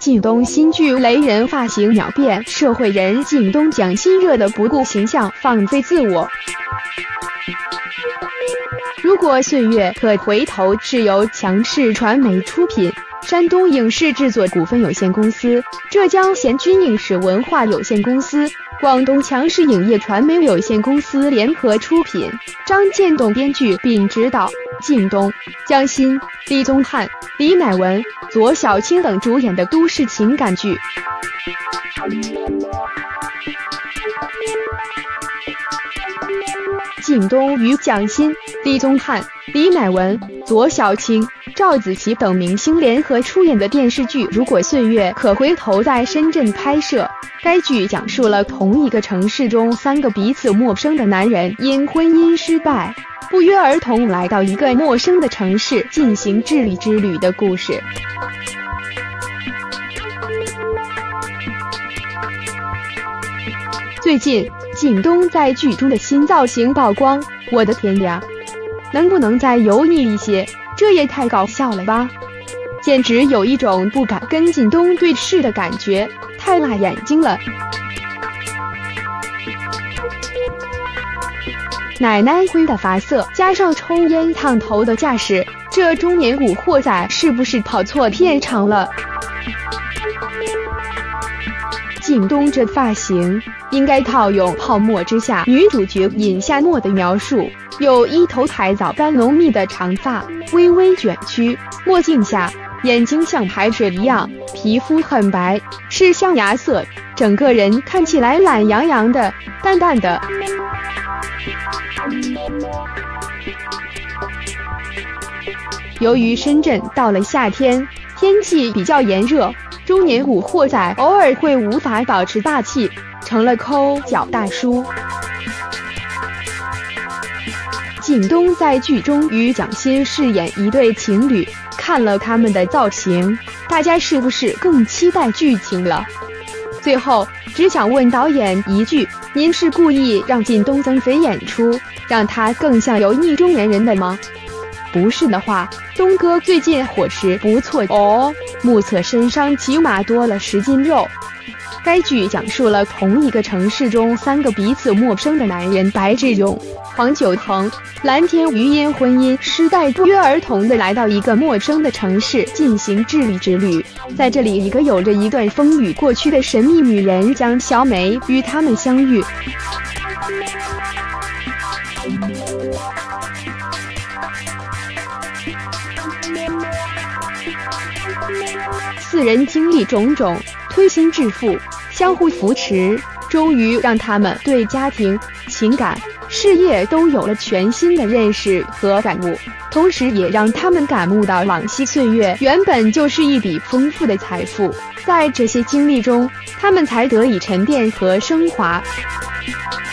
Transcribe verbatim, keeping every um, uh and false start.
靳东新剧雷人发型秒变社会人，靳东蒋欣热的不顾形象，放飞自我。如果岁月可回头是由强势传媒出品，山东影视制作股份有限公司、浙江贤君影视文化有限公司、广东强势影业传媒有限公司联合出品，张建栋编剧并执导，靳东、姜欣、李宗翰、李乃文、左小青等主演的都市情感剧。靳东与蒋欣、李宗翰、李乃文、左小青、赵子琪等明星联合出演的电视剧《如果岁月可回头》在深圳拍摄。该剧讲述了同一个城市中三个彼此陌生的男人因婚姻失败，不约而同来到一个陌生的城市进行智力之旅的故事。最近靳东在剧中的新造型曝光，我的天呀，能不能再油腻一些？这也太搞笑了吧，简直有一种不敢跟靳东对视的感觉，太辣眼睛了。奶奶灰的发色加上抽烟烫头的架势，这中年古惑仔是不是跑错片场了？靳东这发型应该套用泡沫之夏女主角尹夏沫的描述，有一头海藻般浓密的长发，微微卷曲，墨镜下眼睛像海水一样，皮肤很白，是象牙色，整个人看起来懒洋洋的，淡淡的。由于深圳到了夏天，天气比较炎热，中年古惑仔偶尔会无法保持大气，成了抠脚大叔。靳东在剧中与蒋欣饰演一对情侣，看了他们的造型，大家是不是更期待剧情了？最后只想问导演一句，您是故意让靳东增肥演出，让他更像油腻中年人的吗？不是的话，东哥最近伙食不错哦，目测身上起码多了十斤肉。该剧讲述了同一个城市中三个彼此陌生的男人白志勇、黄九恒、蓝天瑜因婚姻失败不约而同地来到一个陌生的城市进行智力之旅。在这里，一个有着一段风雨过去的神秘女人江小美与他们相遇。四人经历种种，推心置腹，相互扶持，终于让他们对家庭、情感、事业都有了全新的认识和感悟，同时也让他们感悟到往昔岁月原本就是一笔丰富的财富，在这些经历中，他们才得以沉淀和升华。